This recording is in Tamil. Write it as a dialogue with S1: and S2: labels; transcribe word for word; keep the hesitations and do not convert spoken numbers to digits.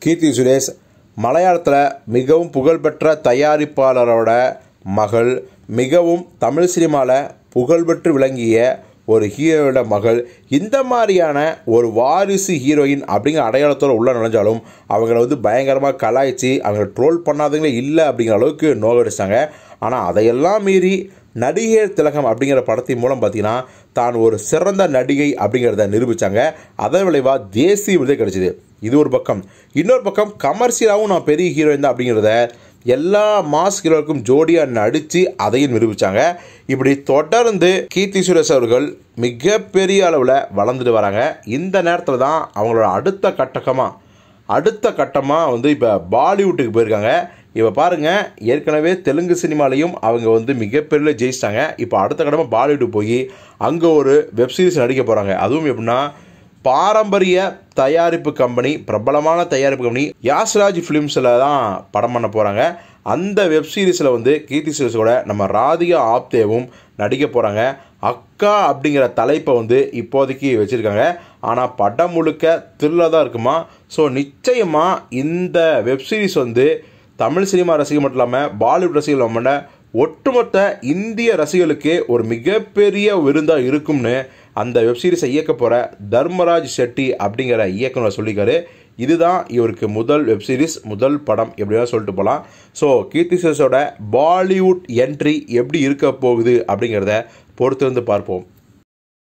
S1: கீர்த்தி சுரேஷ் மலையாளத்தில் மிகவும் புகழ்பெற்ற தயாரிப்பாளரோட மகள், மிகவும் தமிழ் சினிமாவில் புகழ்பெற்று விளங்கிய ஒரு ஹீரோயோட மகள். இந்த மாதிரியான ஒரு வாரிசு ஹீரோயின் அப்படிங்கிற அடையாளத்தோடு உள்ள நுழைஞ்சாலும் அவங்கள வந்து பயங்கரமாக கலாய்ச்சி அவங்க ட்ரோல் பண்ணாதவங்களே இல்லை அப்படிங்கிற அளவுக்கு நோகடிச்சாங்க. ஆனால் அதையெல்லாம் மீறி நடிகர் திலகம் அப்படிங்கிற படத்தின் மூலம் பார்த்தீங்கன்னா தான் ஒரு சிறந்த நடிகை அப்படிங்கிறத நிரூபித்தாங்க. அதன் விளைவாக தேசிய விருது கிடைச்சிது. இது ஒரு பக்கம். இன்னொரு பக்கம் கமர்ஷியலாகவும் நான் பெரிய ஹீரோயின் தான் அப்படிங்கிறத எல்லா மாஸ் ஹீரோவுக்கும் ஜோடியாக நடித்து அதையும் நிரூபித்தாங்க. இப்படி தொடர்ந்து கீர்த்தி சுரேஷ் அவர்கள் மிகப்பெரிய அளவில் வளர்ந்துட்டு வராங்க. இந்த நேரத்தில் தான் அவங்களோட அடுத்த கட்டமாக அடுத்த கட்டமாக வந்து இப்போ பாலிவுட்டுக்கு போயிருக்காங்க. இப்போ பாருங்கள், ஏற்கனவே தெலுங்கு சினிமாலையும் அவங்க வந்து மிகப்பெரிய ஜெயிச்சிட்டாங்க. இப்போ அடுத்த கட்டமாக பாலிவுட்டுக்கு போய் அங்கே ஒரு வெப்சீரிஸ் நடிக்க போகிறாங்க. அதுவும் எப்படின்னா, பாரம்பரிய தயாரிப்பு கம்பெனி, பிரபலமான தயாரிப்பு கம்பெனி யாஸ்ராஜ் ஃபிலிம்ஸில் தான் படம் பண்ண போகிறாங்க. அந்த வெப்சீரிஸில் வந்து கீர்த்தி சுரேஷோட நம்ம ராதிகா ஆப்தேவும் நடிக்க போகிறாங்க. அக்கா அப்படிங்கிற தலைப்பை வந்து இப்போதைக்கு வச்சுருக்காங்க. ஆனால் படம் முழுக்க த்ரில்லாக தான் இருக்குமா. ஸோ நிச்சயமாக இந்த வெப்சீரிஸ் வந்து தமிழ் சினிமா ரசிகர் மட்டும் இல்லாமல் பாலிவுட் ரசிகர்கள் மட்டும் ஒட்டுமொத்த இந்திய ரசிகர்களுக்கு ஒரு மிகப்பெரிய விருந்தாக இருக்கும்னு அந்த வெப்சீரிஸை இயக்க போகிற தர்மராஜ் ஷெட்டி அப்படிங்கிற இயக்குனர் சொல்லியிருக்காரு. இதுதான் இவருக்கு முதல் வெப்சீரிஸ், முதல் படம் எப்படின்னா சொல்லிட்டு போகலாம். ஸோ கீர்த்தி சுரேஷோட பாலிவுட் என்ட்ரி எப்படி இருக்க போகுது அப்படிங்கிறத பொறுத்திருந்து பார்ப்போம்.